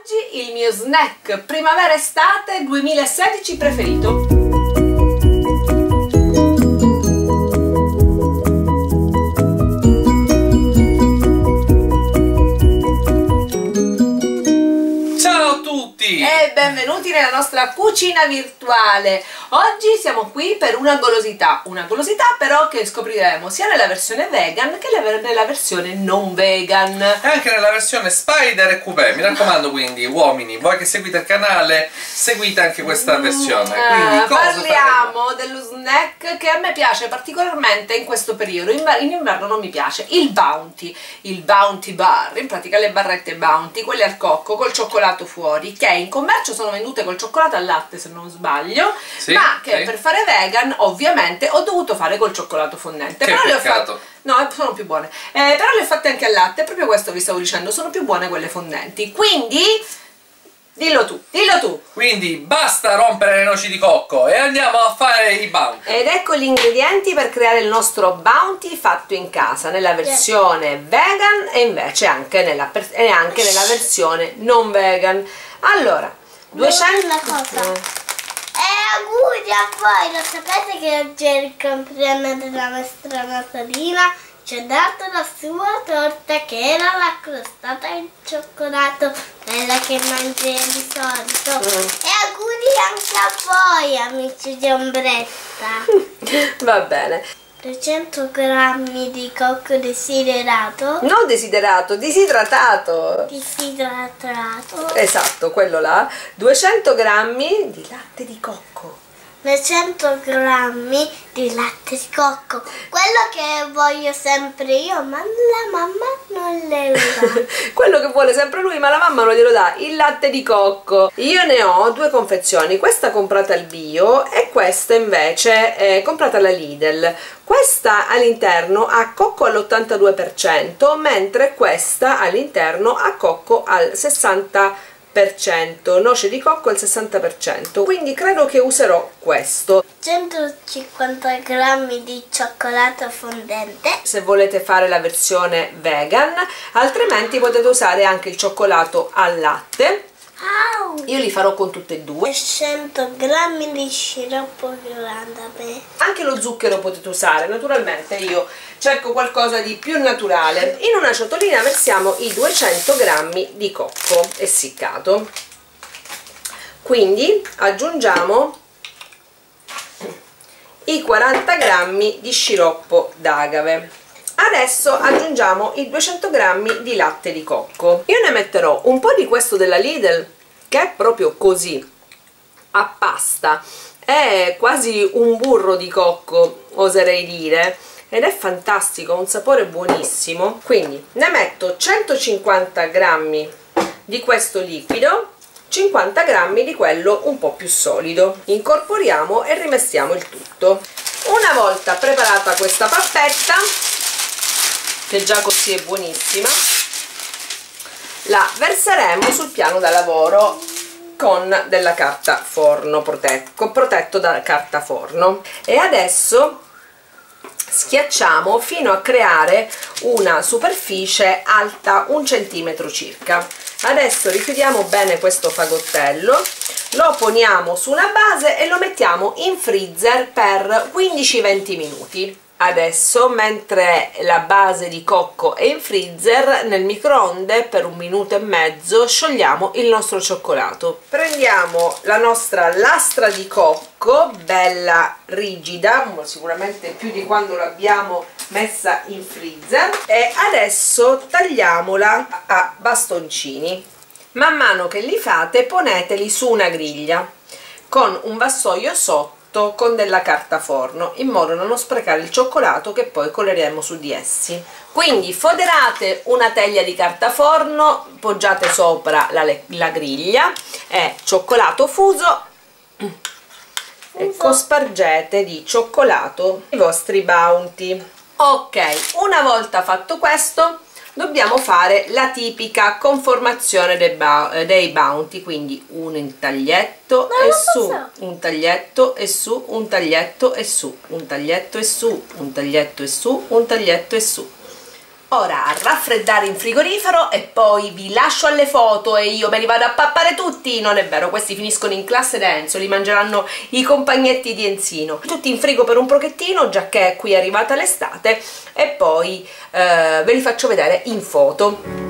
Oggi il mio snack primavera-estate 2016 preferito. Ciao a tutti! E benvenuti nella nostra cucina virtuale. Oggi siamo qui per una golosità però che scopriremo sia nella versione vegan che nella versione non vegan. E anche nella versione Spider e Coupé, mi raccomando, quindi uomini, voi che seguite il canale, seguite anche questa versione. Quindi parliamo dello snack che a me piace particolarmente in questo periodo, in inverno non mi piace, il Bounty Bar, in pratica le barrette Bounty, quelle al cocco col cioccolato fuori, che in commercio sono vendute col cioccolato al latte se non sbaglio, sì, ma che per fare vegan ovviamente ho dovuto fare col cioccolato fondente. Che però peccato. le ho fatte, no, sono più buone, però le ho fatte anche al latte, proprio questo vi stavo dicendo, sono più buone quelle fondenti, quindi dillo tu. Quindi basta rompere le noci di cocco e andiamo a fare i Bounty. Ed ecco gli ingredienti per creare il nostro Bounty fatto in casa nella versione vegan e invece anche nella versione non vegan. Allora, 200 auguri a voi, lo sapete che oggi è il compleanno della nostra Natalina? Ci ha dato la sua torta che era la crostata in cioccolato, quella che mangi di solito. E auguri anche a voi, amici di Ombretta. Va bene. 200 grammi di cocco desiderato. Non desiderato, disidratato. Disidratato. Esatto, quello là. 200 grammi di latte di cocco. 200 grammi di latte di cocco, quello che voglio sempre io, ma la mamma non le dà. Quello che vuole sempre lui, ma la mamma non glielo dà, il latte di cocco. Io ne ho due confezioni, questa comprata al bio e questa invece comprata alla Lidl. Questa all'interno ha cocco all'82%, mentre questa all'interno ha cocco al 60%. Noce di cocco al 60%, quindi credo che userò questo. 150 grammi di cioccolato fondente se volete fare la versione vegan, altrimenti potete usare anche il cioccolato al latte. Io li farò con tutte e due. 100 grammi di sciroppo d'arancia. Anche lo zucchero potete usare, naturalmente io cerco qualcosa di più naturale. In una ciotolina versiamo i 200 grammi di cocco essiccato, quindi aggiungiamo i 40 grammi di sciroppo d'agave. Adesso aggiungiamo i 200 grammi di latte di cocco. Io ne metterò un po' di questo della Lidl, che è proprio così, a pasta, è quasi un burro di cocco, oserei dire, ed è fantastico, ha un sapore buonissimo. Quindi ne metto 150 grammi di questo liquido, 50 grammi di quello un po' più solido. Incorporiamo e rimestiamo il tutto. Una volta preparata questa pappetta, che già così è buonissima, la verseremo sul piano da lavoro con della carta forno protetto da carta forno, e adesso schiacciamo fino a creare una superficie alta 1 centimetro circa. Adesso richiudiamo bene questo fagottello, lo poniamo su una base e lo mettiamo in freezer per 15-20 minuti. Adesso, mentre la base di cocco è in freezer, nel microonde per 1 minuto e mezzo sciogliamo il nostro cioccolato. Prendiamo la nostra lastra di cocco, bella rigida, sicuramente più di quando l'abbiamo messa in freezer, e adesso tagliamola a bastoncini. Man mano che li fate poneteli su una griglia con un vassoio sotto con della carta forno, in modo da non sprecare il cioccolato che poi coleremo su di essi. Quindi foderate una teglia di carta forno, poggiate sopra la griglia e cioccolato fuso e cospargete di cioccolato i vostri Bounty. Ok, una volta fatto questo dobbiamo fare la tipica conformazione dei Bounty, quindi un intaglietto e su, un taglietto e su, un taglietto e su, un taglietto e su, un taglietto e su, un taglietto e su. Ora a raffreddare in frigorifero e poi vi lascio alle foto e io me li vado a pappare tutti. Non è vero, questi finiscono in classe da Enzo, li mangeranno i compagnetti di Enzino. Tutti in frigo per un pochettino, già che qui è arrivata l'estate, e poi ve li faccio vedere in foto.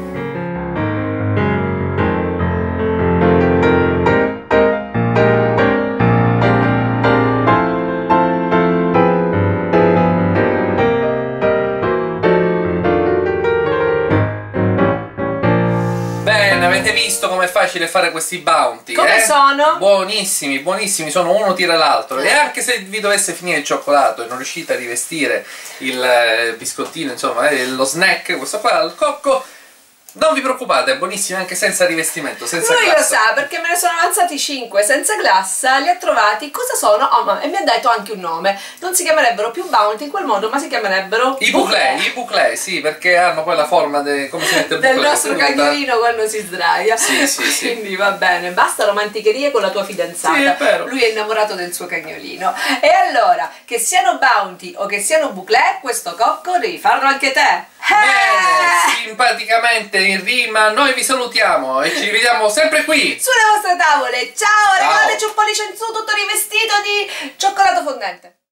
Avete visto com'è facile fare questi bounty? Come sono? Buonissimi, buonissimi, sono uno tira l'altro. E anche se vi dovesse finire il cioccolato e non riuscite a rivestire il biscottino, insomma, lo snack, questo qua, il cocco, non vi preoccupate, è buonissimo anche senza rivestimento, senza Lui glassa. lo sa perché me ne sono avanzati 5 senza glassa, li ha trovati, cosa sono? Oh, e mi ha dato anche un nome. Non si chiamerebbero più bounty in quel modo, ma si chiamerebbero I bouclé, sì, perché hanno poi la forma come si mette il del bouclé, nostro cagnolino quando si sdraia. Sì. Quindi va bene, basta romanticherie con la tua fidanzata. Sì, è vero. Lui è innamorato del suo cagnolino. E allora, che siano bounty o che siano bouclé, questo cocco devi farlo anche te. Bene, simpaticamente in rima noi vi salutiamo e ci vediamo sempre qui Sulle vostre tavole. Ciao, regalateci un pollice in su tutto rivestito di cioccolato fondente.